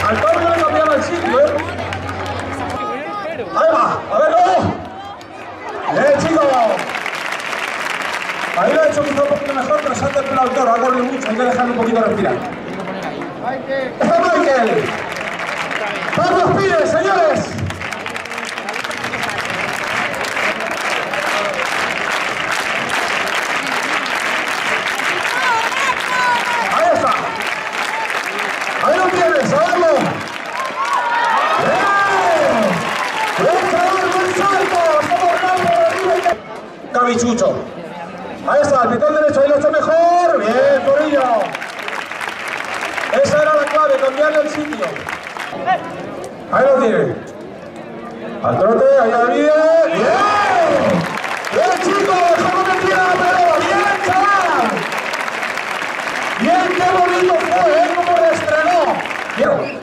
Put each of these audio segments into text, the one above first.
Al Pablo le cambiaba el sitio, ¿eh? Ahí va, a verlo. Bien, chicos. Ahí lo ha hecho quizá un poquito mejor, pero se ha templado el toro, ha corrido mucho, hay que dejarlo un poquito respirar. ¡Está Michael! ¡Vamos, pibes, señores! Ahí está. Ahí lo tienes, a verlo. ¡Bien! ¡Buen chaval, buen salto! ¡Estamos ganando arriba! Cabichucho. Ahí está, el pitón derecho, ahí lo está mejor. Bien, Torillo. Esa era la clave, cambiarle el sitio. Ahí lo tiene. Al trote, ahí va bien. ¡Bien! ¡Bien, chicos! ¡Dejamos que tira la pelota! ¡Bien, chaval! ¡Bien, qué bonito fue! ¿Eh? ¡Cómo le estrenó! ¡Bien!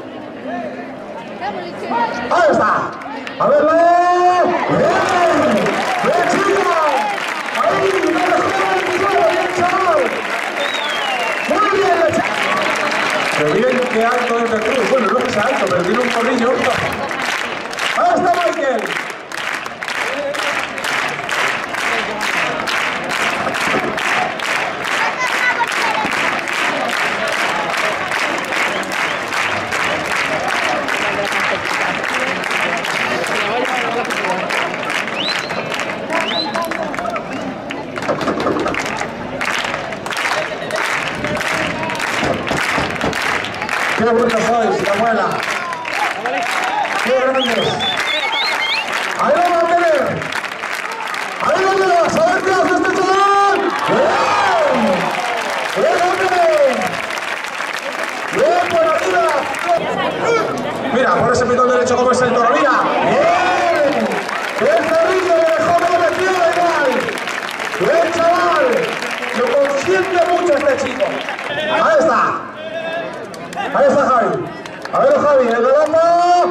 ¡Ahí está! ¡A verlo! ¡Bien! ¡Bien, chicos! ¡Ahí! ¡No dejó el suelo! ¡Bien, chaval! ¡Muy bien, chaval! ¡Qué bien, qué alto es de cruz! Bueno, no es que sea alto, pero tiene un corrillo. ¡Ahí está Michael! ¡Qué buenos sois, la abuela! ¡Qué grandes! ¡Ahí lo va a tener! ¡Ahí lo llevas! ¡A ver qué hace este chaval! ¡Bien! ¡Bien, hombre! ¡Bien, por arriba! Mira, por ese pitón derecho como es el toro, mira. ¡Bien! ¡Bien, Cerrillo! ¡Le dejó que le metiera igual! ¡Bien, chaval! Lo consiente mucho este chico. Ahí está. Ahí está Javi. A ver, Javi, el balón va.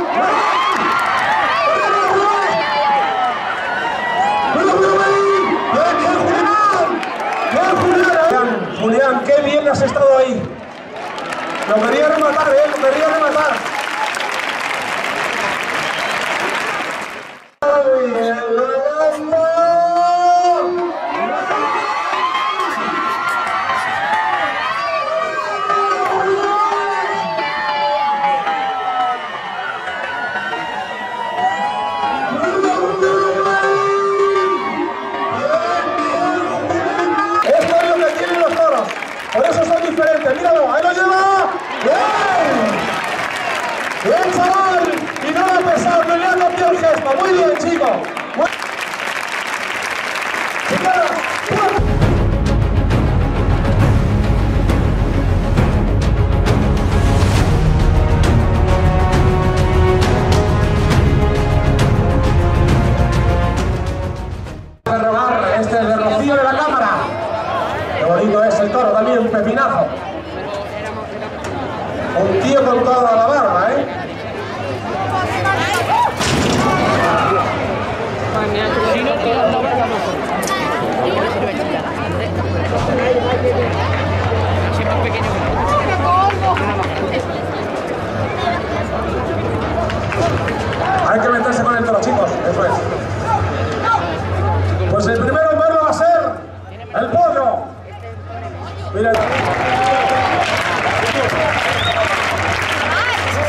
¡Bien, Julián! ¡Qué bien has estado ahí! Lo quería rematar, lo quería rematar. Por eso son diferentes, míralo, ahí lo lleva. ¡Bien! ¡Bien, chaval! Y no lo ha pesado, no le ha cambiado el gesto. Muy bien, chicos. Este es de Rocío de la Cámara. Qué bonito es el toro, también un pepinazo. Un tío con toda la barba, ¿eh? Hay que meterse con el toro, chicos, eso es. Pues el primero en verlo va a ser el pollo. Mira.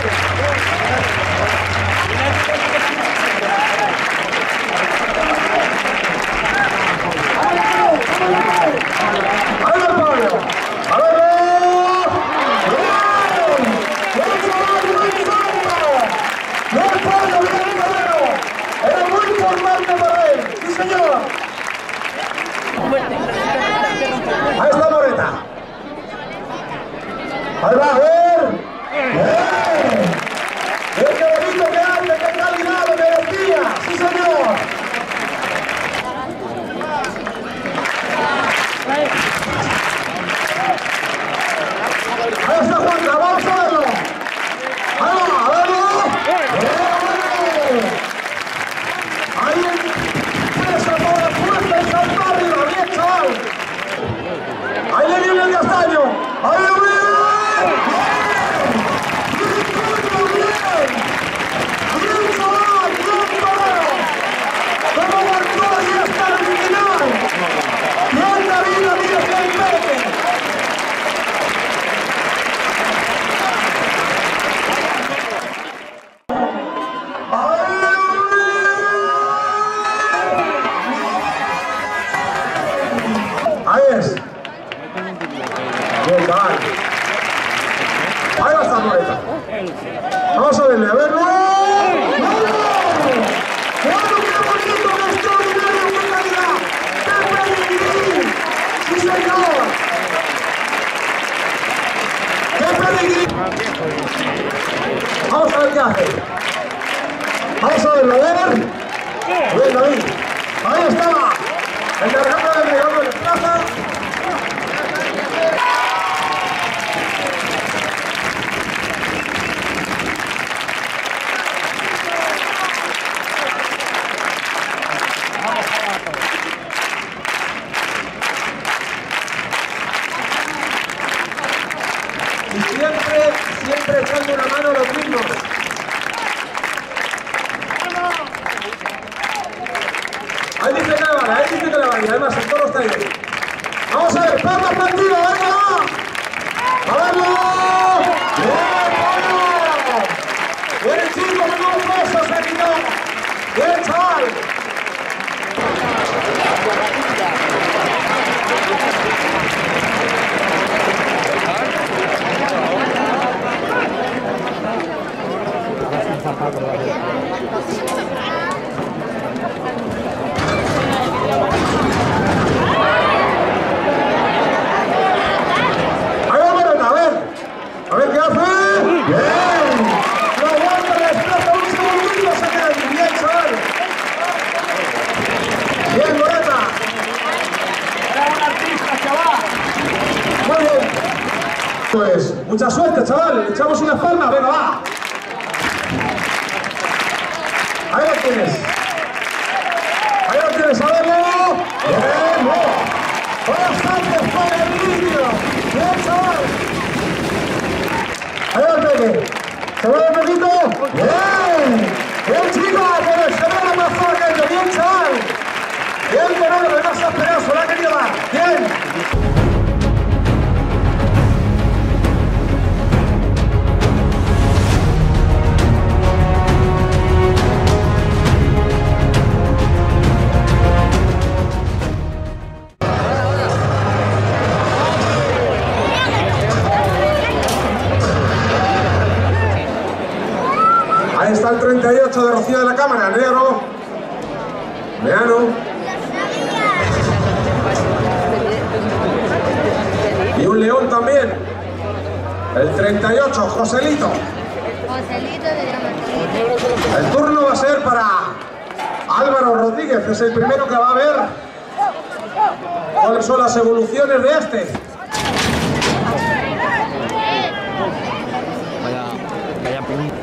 qué hace. Vamos a verlo, a ver. Bien, David. Ahí estaba. El cargador del regalo de plaza. Y siempre echando una mano a los mismos. Ahí dice que la vale, ahí dice que la vale. Además, en todos los talleres. Vamos a ver, Pablo partido, venga. ¡A verlo! ¡Bien, Pablo! ¡Bien, el chico, menudo peso se quitó! ¡Bien, chaval! A ver qué hace. Bien. Lo aguanta, le desplaza un segundito, se queda ahí. Bien, chaval. Bien, Moreta. Era un artista, chaval. Muy bien. Pues, mucha suerte, chaval. Le echamos unas palmas. Venga, va. Ahí lo tienes. Ahí lo tienes, a verlo. Bien, bastante para el vídeo. Bien, chaval. Ahí va el peque. Se va un poquito. Bien. Bien, chico. Pero se ve la más fuerte. Bien, chaval. Bien, pero no me vas a esperar. Se la ha querido dar. Bien. Ahí está el 38 de Rocío de la Cámara, negro. Meano. Y un león también. El 38, Joselito. Joselito de Dramaturgia. El turno va a ser para Álvaro Rodríguez, es el primero que va a ver cuáles son las evoluciones de este. Vaya punto.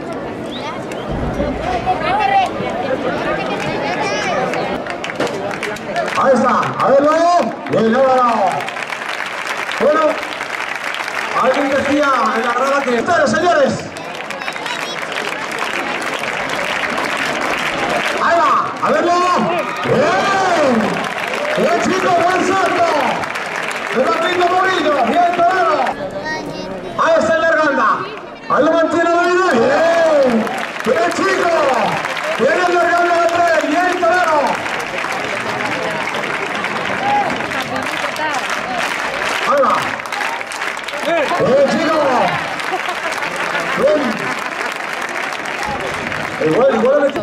Ahí está, a verlo. Bien, Álvaro. Bueno, alguien decía en la grada que... ¡Ustedes, señores! Ahí va, a verlo. Bien. Bien, chico, buen salto. De Patricio Murillo, bien, Torero. Ahí está el Larganda. Ahí lo mantiene la vida. Bien. Bien, chico. Bien el Larganda de 3. Bien, Torero. Ahí va. Bien, chico. Bien. Igual le...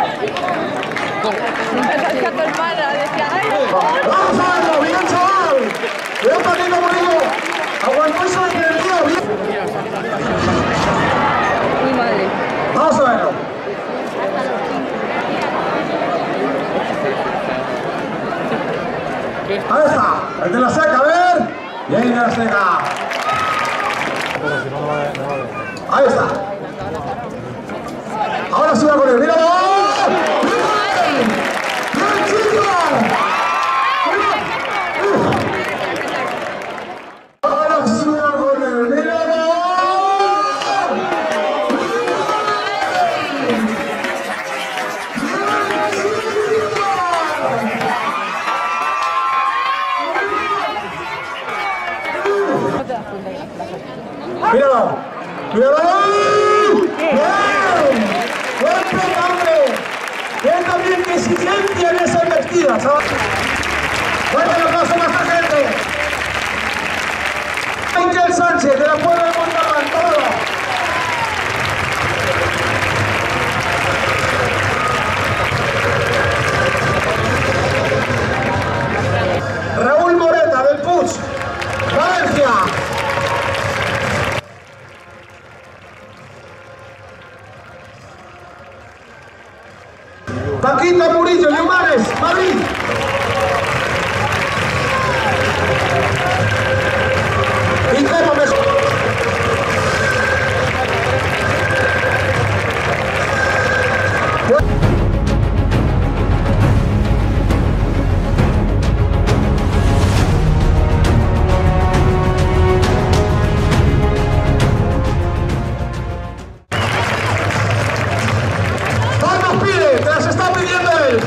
Vamos a verlo, bien, chaval. Bien, Patricio Murillo. Aguantó eso de el tío, bien. Mi madre. Vamos a verlo. Ahí está, el de la seca, a ver. Bien, de la seca. Ahí está. Ahora sí va con él, míralo. ¡Bien! ¡Bien, chico! Ahora sí va con él, míralo. Míralo, míralo. Bien, buen hombre. Bien también que exigencia en esa investida, chaval. Fuerte el aplauso más a gente. Miquel Sánchez de la Puebla de Montalbán, todo. Raúl Moreta del Puig, Valencia. Paquito Murillo, Neumanes, Madrid. Y como mejor. Vamos, pide, te las está pidiendo él.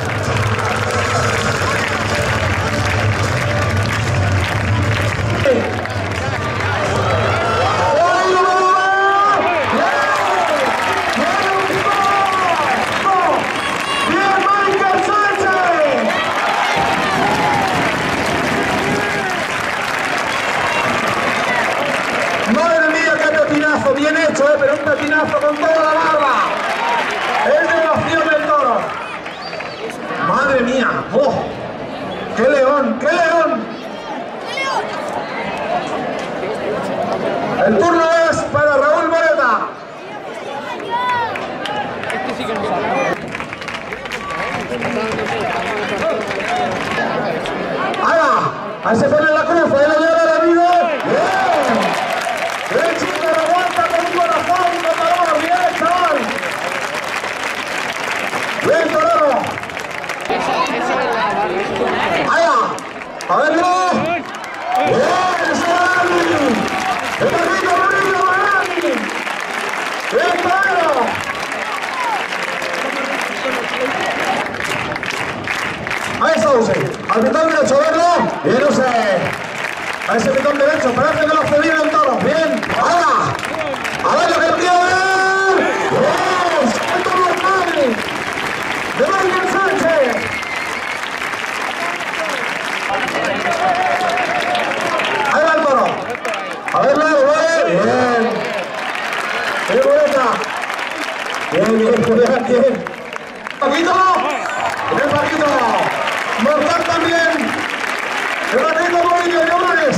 Madre mía, qué patinazo, bien hecho, pero un patinazo con toda la barba. Es de Ovación del Toro. Madre mía, ¡oh! ¡Qué león, qué león! El turno es para Raúl Moreta. Ahí se pone la cruz, ahí la lleva la vida. ¡Bien! ¡El chico lo aguanta con un corazón, con valor! ¡Bien, chaval! ¡Bien, Torero! ¡Ahí va! ¡A verlo! ¡Bien, ese Dani! ¡El Paquito Murillo, Dani! ¡Bien, Torero! Ahí está Use, al pitón derecho, verlo, bien Use, a ese pitón derecho, parece que lo hace bien el Toro, bien, ahora, a ver lo que quiero ver, bien, salto normal, de Michael Sánchez, ahí va el Toro, a verlo, bien, bien Moreta, bien, Paquito, bien Paquito. Mortal también, el Paquito Murillo y Neumanes.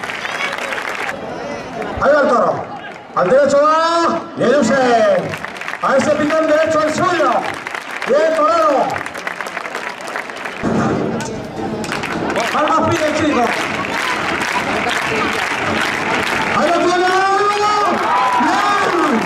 Ahí va el Toro, al derecho va, bien Use, a ese pitón derecho el suyo, bien Torero. Al más pide el chico. Ahí lo tiene, bien.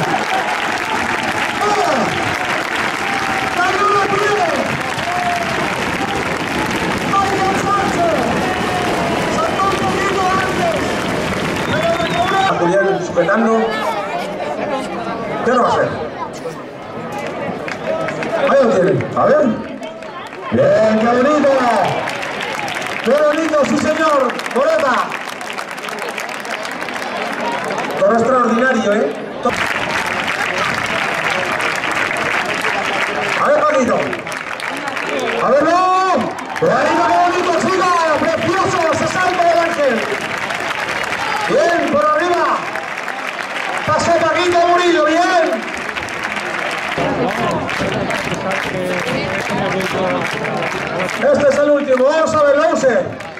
Julián sujetando. ¿Qué no va a hacer? Ahí lo tiene. A ver. Bien, qué bonito. Qué bonito, sí señor. Moreta. Todo extraordinario, ¿eh? A ver, Paquito. A verlo. Paquito, qué bonito, chico. Precioso. Se salta del Ángel. Bien, por arriba. Pasó Paquito Murillo, bien. Este es el último, vamos a ver, Use.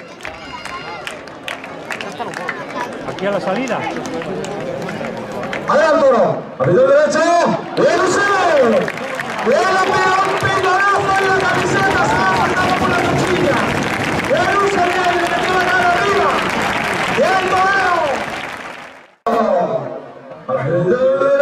Aquí a la salida. Ahí al Toro, abridor derecho, bien Use. Bien, un piconazo en la camiseta, se va pasando por la cuchilla. Bien Use, bien, le metió la cara arriba. Bien, Torero.